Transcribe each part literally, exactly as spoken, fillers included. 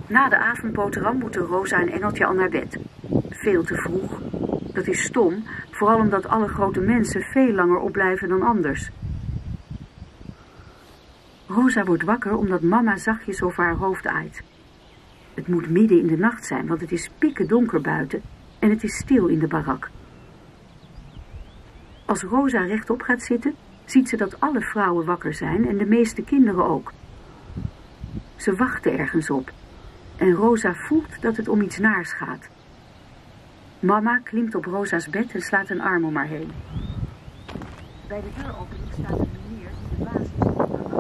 Na de avondboterham moeten Rosa en Engeltje al naar bed. Veel te vroeg. Dat is stom, vooral omdat alle grote mensen veel langer opblijven dan anders. Rosa wordt wakker omdat mama zachtjes over haar hoofd aait. Het moet midden in de nacht zijn, want het is pikken donker buiten en het is stil in de barak. Als Rosa rechtop gaat zitten, ziet ze dat alle vrouwen wakker zijn en de meeste kinderen ook. Ze wachten ergens op en Rosa voelt dat het om iets naars gaat. Mama klimt op Rosa's bed en slaat een arm om haar heen. Bij de deuropening staat een meneer die de baas is.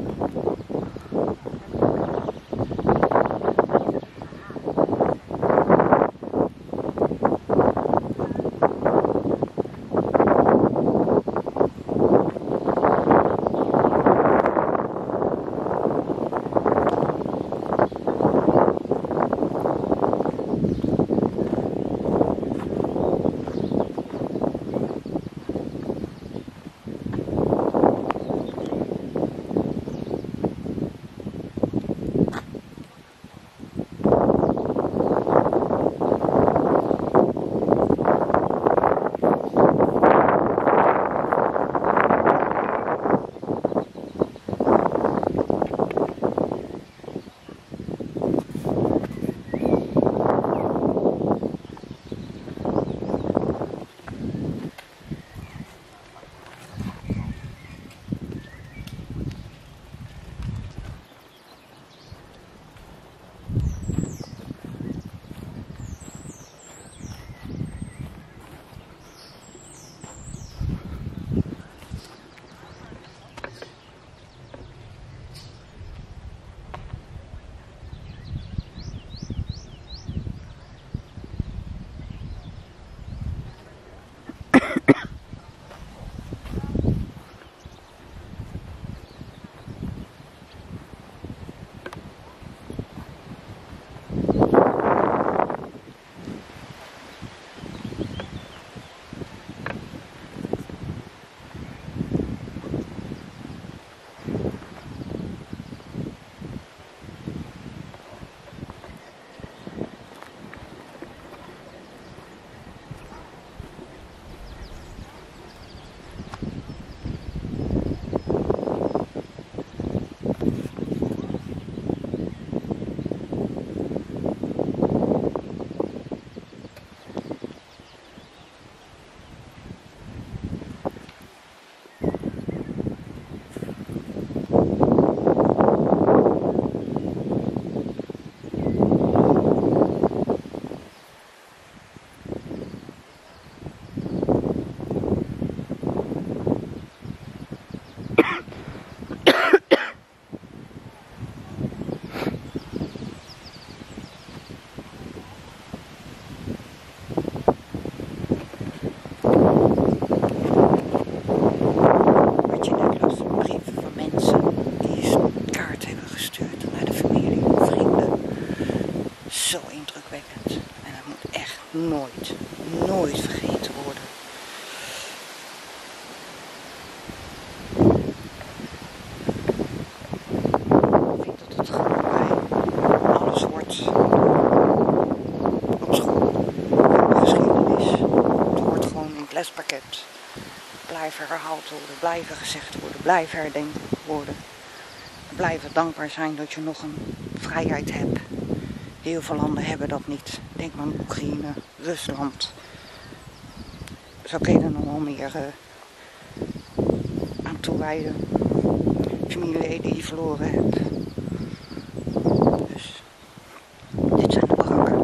Nooit, nooit vergeten worden. Ik vind dat het gewoon bij alles wordt op school geschiedenis. Het hoort gewoon in het lespakket. Blijven herhaald worden, blijven gezegd worden, blijven herdenkt worden. Blijven dankbaar zijn dat je nog een vrijheid hebt. Heel veel landen hebben dat niet. Denk maar aan Oekraïne, Rusland. Zo kun je er nog wel meer uh, aan toewijden. Familieleden die je verloren hebt. Dus dit zijn de barakken.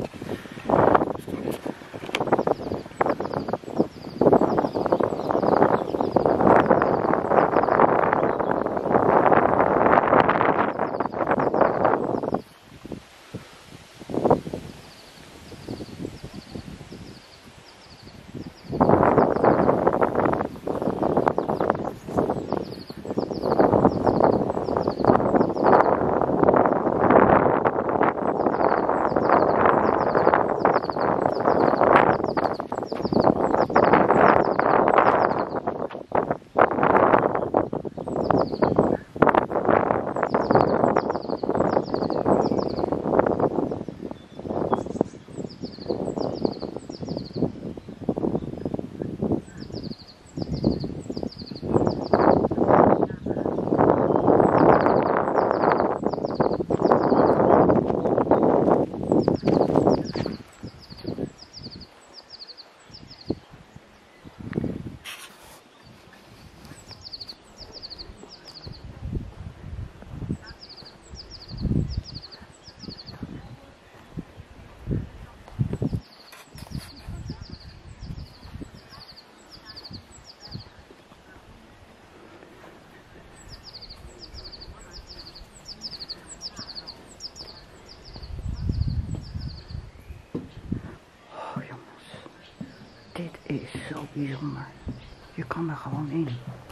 bijzonder. Je kan er gewoon in.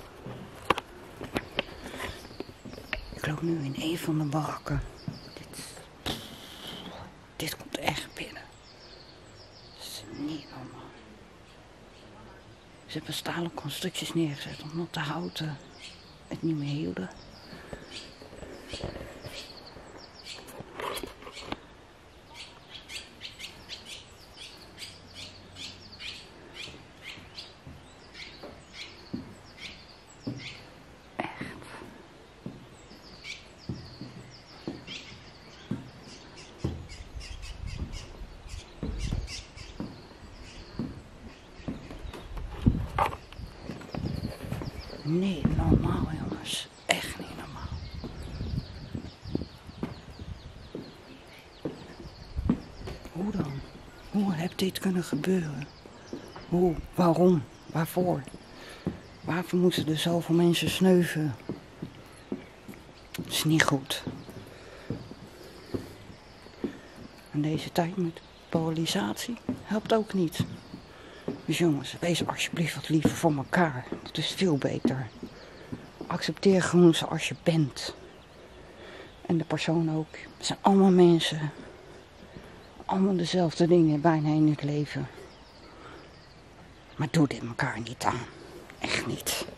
Ik loop nu in een van de barakken. Dit, dit komt echt binnen. Dat is niet normaal. Ze hebben stalen constructies neergezet omdat de houten het niet meer hielden. Nee, normaal jongens. Echt niet normaal. Hoe dan? Hoe heeft dit kunnen gebeuren? Hoe? Waarom? Waarvoor? Waarvoor moeten er zoveel mensen sneuven? Dat is niet goed. En deze tijd met polarisatie helpt ook niet. Dus jongens, wees alsjeblieft wat liever voor elkaar. Dat is veel beter. Accepteer gewoon zoals je bent. En de persoon ook. Het zijn allemaal mensen. Allemaal dezelfde dingen bijna in het leven. Maar doe dit elkaar niet aan. Echt niet.